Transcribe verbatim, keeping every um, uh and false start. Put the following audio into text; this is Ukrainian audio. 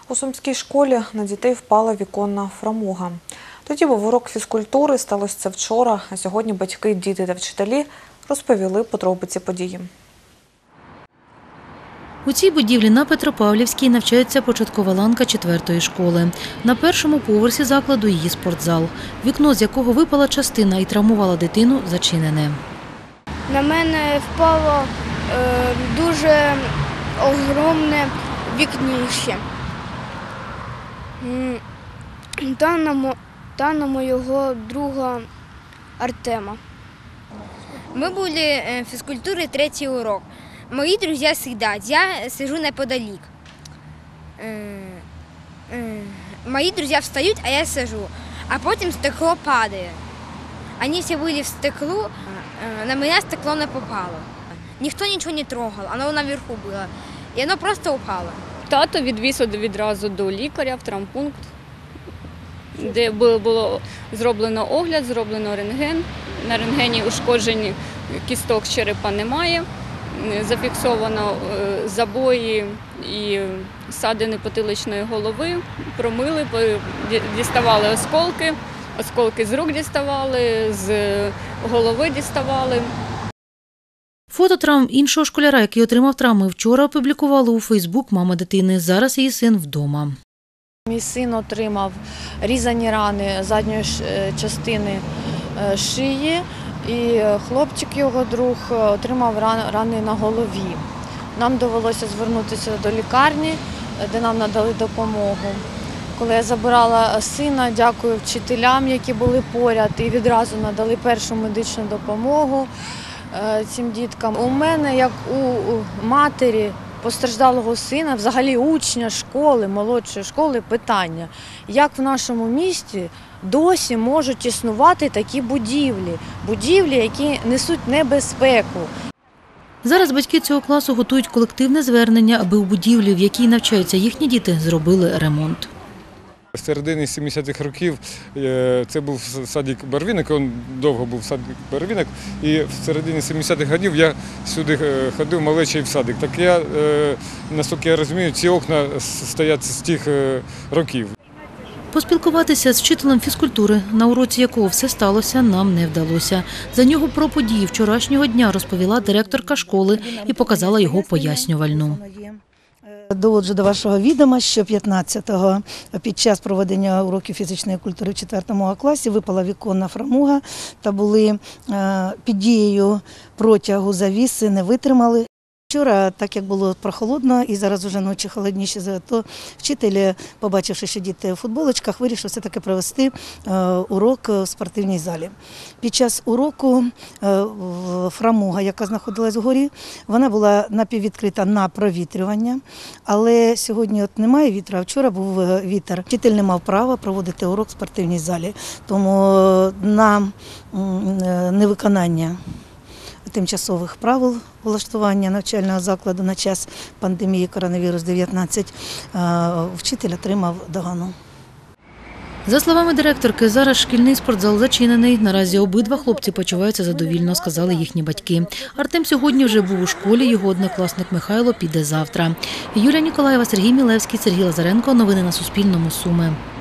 У Сумській школі на дітей впала віконна фрамуга. Тоді був урок фізкультури, сталося це вчора, а сьогодні батьки, діти та вчителі розповіли подробиці події. У цій будівлі на Петропавлівській навчається початкова ланка четвертої школи. На першому поверсі закладу її спортзал. Вікно, з якого випала частина і травмувала дитину, зачинене. На мене впало е, дуже огромне вікніще. Та на, та на моєго друга Артема. Мы были в физкультуре третий урок. Мои друзья съедают, я сижу неподалік. Мои друзья встают, а я сижу. А потім стекло падає. Они все были в стеклу, на меня стекло не попало. Ніхто нічого не трогав, воно наверху було. І воно просто упало. Тато відвіз відразу до лікаря в травмпункт, де було зроблено огляд, зроблено рентген. На рентгені ушкоджень кісток черепа немає. Зафіксовано забої і ссадини потиличної голови, промили, діставали осколки, осколки з рук діставали, з голови діставали. Фото травм іншого школяра, який отримав травми, вчора опублікували у Фейсбук мама дитини. Зараз її син вдома. Мій син отримав різані рани задньої частини шиї, і хлопчик, його друг, отримав рани на голові. Нам довелося звернутися до лікарні, де нам надали допомогу. Коли я забирала сина, дякую вчителям, які були поряд, і відразу надали першу медичну допомогу цим діткам. У мене, як у матері постраждалого сина, взагалі учня школи, молодшої школи, питання, як в нашому місті досі можуть існувати такі будівлі, будівлі, які несуть небезпеку. Зараз батьки цього класу готують колективне звернення, аби у будівлі, в якій навчаються їхні діти, зробили ремонт. В середині сімдесятих років це був садик Барвінок, він довго був садик Барвінок, і в середині сімдесятих років я сюди ходив малечий в садик. Так я, наскільки я розумію, ці окна стоять з тих років. Поспілкуватися з вчителем фізкультури, на уроці якого все сталося, нам не вдалося. За нього про події вчорашнього дня розповіла директорка школи і показала його пояснювальну. Доводжу до вашого відома, що п'ятнадцятого під час проведення уроків фізичної культури в четвертому А класі випала віконна фрамуга та були під дією протягу завіси, не витримали. Вчора, так як було прохолодно і зараз вже ночі холодніше, то вчитель, побачивши, що діти у футболочках, вирішив все-таки провести урок в спортивній залі. Під час уроку фрамуга, яка знаходилась вгорі, вона була напіввідкрита на провітрювання, але сьогодні от немає вітру, а вчора був вітер. Вчитель не мав права проводити урок в спортивній залі, тому на невиконання тимчасових правил влаштування навчального закладу на час пандемії коронавірус дев'ятнадцять вчитель отримав догану. За словами директорки, зараз шкільний спортзал зачинений. Наразі обидва хлопці почуваються задовільно, сказали їхні батьки. Артем сьогодні вже був у школі, його однокласник Михайло піде завтра. Юлія Ніколаєва, Сергій Мілевський, Сергій Лазаренко. Новини на Суспільному. Суми.